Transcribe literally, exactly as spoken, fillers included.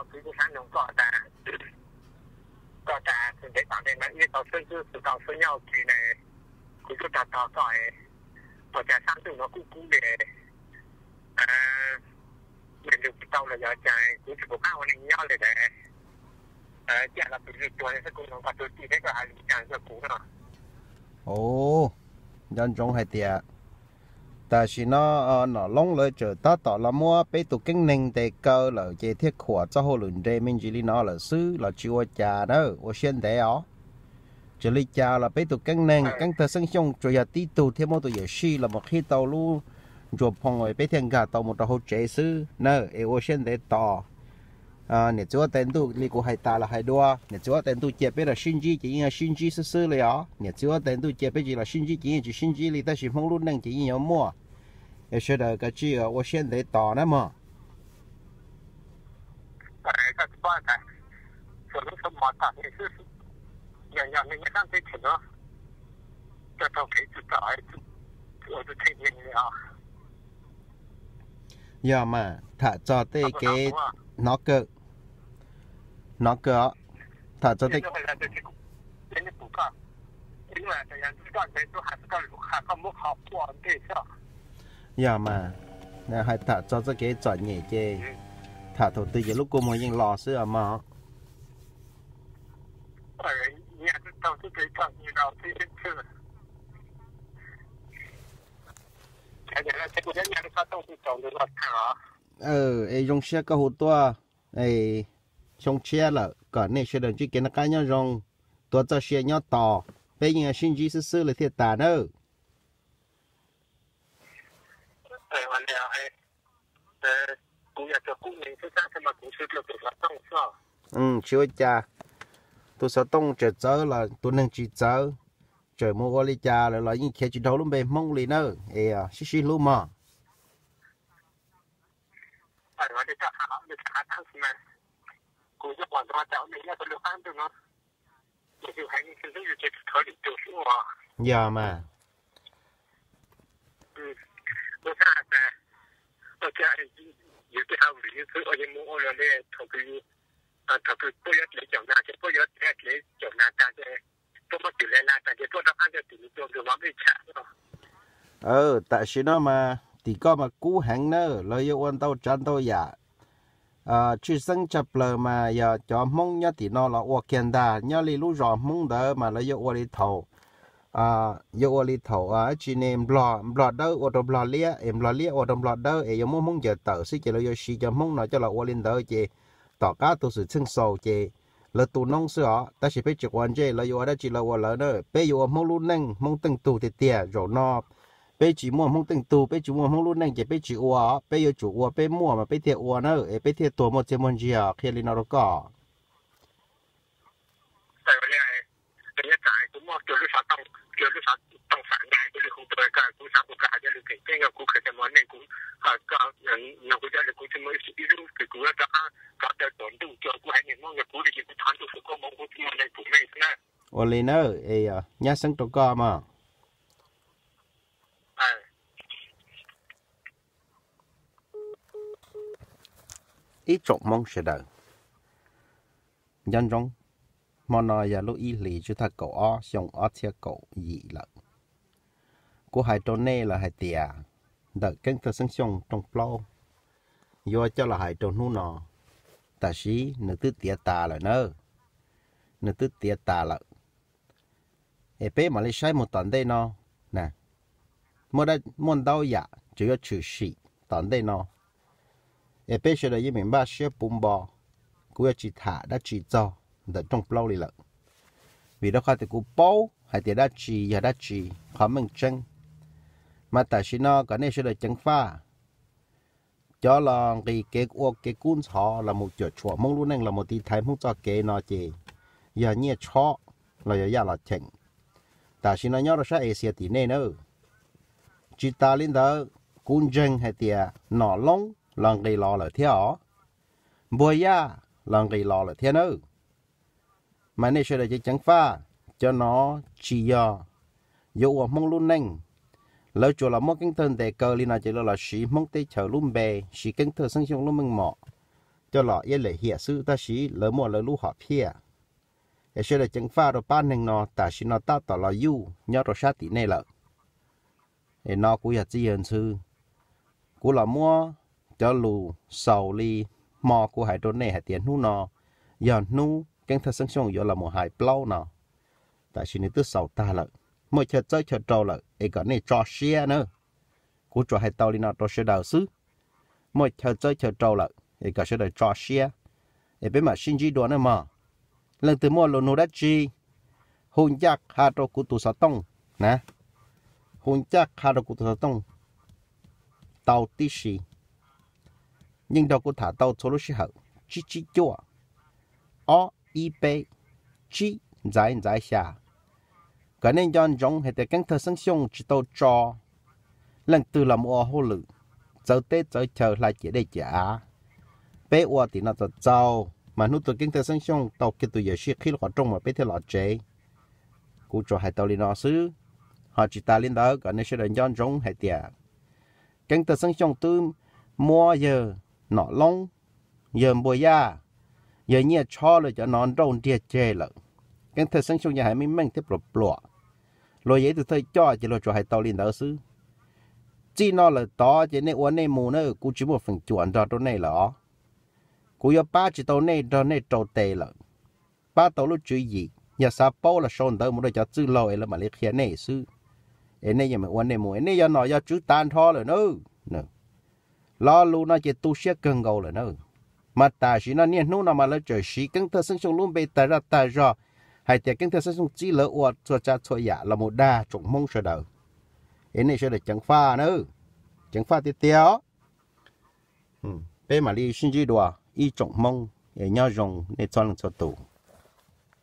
cứ cứ sáng nông cọ ta cọ ta thì để bảo đây mà ít tàu sơn cứ từ tàu sơn nhau thì này cứ cứ tàu tàu cọ tàu cha sáng từ nó cũng cũng để à mình được tàu là giờ chạy cũng chỉ có cao hơn nhau để để à chạy là từ từ này sẽ cũng có từ từ đấy cả hai chạy cho cũng rồi ồ dân trong hai tiệtแต่สิเนาะเนาะลงเลยเจอตาต่อละมัวไปตุกกิ้งหนึ่งแต่เกอเลยเจเทียขวดเจ้าหลุนเดมินจิลีเนาะเลยซื้อเราจิวจ่าเนาะว่าเช่นเดียวจะลิจ่าเราไปตุกกิ้งหนึ่งกั้งเธอซึ่งชงจะอยากตีตูเทียมตัวใหญ่ชีเราบอกให้เตาลู่จวบพองไว้ไปเทียงกาเตาหมดเราเขาเจซื้อเนาะเอว่าเช่นเดียต่ออ่าเนี่ยจัวเต็นตู้ลีกูให้ตาละให้ดัวเนี่ยจัวเต็นตู้เจ็บไปละชินจีจะยังชินจีซื้อเลยอ๋อเนี่ยจัวเต็นตู้เจ็บไปจีละชินจีจะยังจีชินจีลีแต่สิพงรุ่นหนึ่งจะยังมั่ว也是的，个这个我现在打了嘛。 哎，这是办的，说的是马达，也是样样那个上这车，这都可以知道，我是听见的啊。 要嘛，他做这个那个那个，他做这。 真的不干，因为这样子干的都还是个还个木好过对象。 giờ mà nè hay thả cho cái cái chọn nhẹ chê thả thổ tư cái lúc cô mớiยังlò xưa mà ờ nhà cái tàu cái cái chọn như nào thì chưa cái này là cái của nhà cái tàu cái chọn được hả ờ ấy dùng xe có hút tua ấy trong xe là cả này xe đừng chỉ cái nó cái nhau rong tua cho xe nhau tỏ bây giờ xin chỉ sư sư là thiệt tả nữa 哎，完了哎，呃，姑爷这姑娘是啥什么公司就给他弄是吧？ 嗯，chưa cha tôi sẽ tông trở trở là tôi nên chỉ trở trở mua qua đi cha là là những khi chỉ đầu luôn bề mong lì nữa ê à xí xí luôn mà 哎，完了这好，这啥当时嘛，姑爷管他找你要是留安的呢，也就还你现在有这特里就是我。 giờ mà 嗯。我看在，我家有的好理是我也摸了嘞，头个啊头个不要来讲那些，不要来来讲那大些，多么久来啦，大家做到按照底做就往没抢了。 ờ tại sao nó mà thì có mà cú hẹn nữa lợi dụng quan tàu chân tàu giả à chỉ sinh chập lời mà giờ cho mong nhá thì nó là ô kiên đà nhá li lú rõ mong đỡ mà lợi dụng ô đi thầu à yêu ô li thầu à chỉ nên blọ blọ đâu ô tô blọ lia em blọ lia ô tô blọ đâu em mong mong giờ tờ sĩ chỉ lợi dụng sĩ cho mong nó cho là ô linh đỡ chị tỏ cá tu sự chân sầu chị là tu nông sữa ta chỉ phải trực quan chị lợi dụng đó chỉ là ô lỡ nữa bây giờ mong luôn nâng mong từng tu thì tiệt rồi nó bây chỉ mua mong từng tu bây chỉ mua mong luôn nâng chị bây chỉ ô bây giờ chủ ô bây mua mà bây thiệt ô nữa bây thiệtตัวmột千蚊gì à khi linh nó có 对不对？人家在怎么就是啥当就是啥当反来，就是红多个，股啥股价就是给这个股可怎么那股啊个人那股价的股怎么是一路给股的啊搞的短度叫股还你弄个股的就谈就是个蒙股怎么那股没是呢？ ô linh nữa ê à nhá sinh tao có mà 哎。 ít trộm mong sẽ đợi dân trong mà nói giờ lúc ý lý chú ta cậu ó xong ó thiệt cậu gì lợ cô hai trốn nê là hai tìa đợi kênh thơ sinh xong trong plau do cho là hai trốn nu nọ ta sĩ nữ tư tìa tà là nơ nữ tư tìa tà lợ ê bế mà lấy sai một tận đây nó nè mua đây muốn đau dạ chỉ có chữ sĩ tận đây nó ê bế sẽ là như mình ba sẽ bùm bò cô chỉ thả đã chỉ cho đợt trong plau đi lợ vì đó khai thì cô bao hay thì đã chỉ ya đã chỉ khó mình chân mà tại sao nó cái này sẽ là chân pha cho là cái cái ô cái cuốn họ là một chỗ chùa mong luôn nên là một tí thái mong cho cái nó chỉ giờ nhẹ chó là giờ giờ là chỉnh tại sao nó nhớ là sẽ Asia tí này nữa chỉ ta lên đó cuốn chân hay thì nọ lông là cái lò là theo bùi ya là cái lò là theo nữa mà này sẽ là cái trắng pha cho nó chỉ do dụ mong luôn neng lỡ chỗ là một cái thân để cờ li nào chỉ là là sĩ mong tây chờ luôn bè sĩ cái thơ sinh sống luôn mừng mỏ cho lọ yên lệ hiện sự ta sĩ lỡ mua lỡ lũ họ phía để sẽ là chẳng pha rồi ban nền nó ta sĩ nó ta tỏ là du nhớ rồi sát tí này lợ để nó cũng là gì hơn sư cũng là mua cho lù sầu li mò của hải trốn này hải tiền nu nó giờ nu cái thật sinh sống giờ là một hải plau nó tại sĩ này tức sầu ta lợ mỗi chờ chơi chờ trâu lợ ấy cái này cho xe nữa cũng cho hải tàu đi nó cho xe đầu sư mỗi chờ chơi chờ trâu lợ ấy cái sẽ được cho xe ấy bên mà sinh chi đồ nữa mà lần từ mua lô nô đất chi hôn chắc hà trâu của tụ sa tông nè hôn chắc hà trâu của tụ sa tông tàu tí xì nhưng đâu có thả tàu số lúc xí hậu chi chi chua ó y bê chi giải giải xa cái nên dọn giống hay để căng thơ sinh sống chỉ tàu cho lần từ làm ô hô lự giờ tết giờ chờ lại chỉ để trả bé ô thì nó thật giàu mà nút từ căng thơ sinh sống tàu kia từ giờ xí khi họ trông mà bé theo lọ chế cú cho hai tàu đi nó xứ họ chỉ ta lên đó cái nên sẽ đến dọn giống hay tiền căng thơ sinh sống từ mua giờ nọ lông giờ bồi ya giờ nhẹ cho rồi cho nó trông tiệt chế lợ căng thơ sinh sống nhà hay mình mình tiếp tục lọ rồi vậy thì thôi cho chỉ rồi cho hai tàu lên đó xứ chỉ nó là đó chỉ nên uốn này mù nữa cú chỉ một phần chuẩn cho chỗ này là cú yêu ba chỉ tàu này cho này trâu tê là ba tàu lúc chú gì nhà sa bao là son tới một đôi cho chữ lôi là mà lấy khía này xứ em này giờ mà uốn này mù em này giờ nói giờ chữ tan thọ rồi nữa nữa lo lu nó chỉ tu sửa cần gầu rồi nữa mà ta chỉ nó niên nu nó mà lấy trời xí căng thơ sinh sống luôn bị ta ra ta ra hay tiệt căng thơ sinh sống chỉ lỡ uốn cho cha cho dạ là một đa trồng mông sờ đầu em này sẽ được chẳng pha nữa chẳng pha tiếp theo ừ bé mà đi sinh chi đùa y trồng mông để nhau dùng để cho lần cho tủ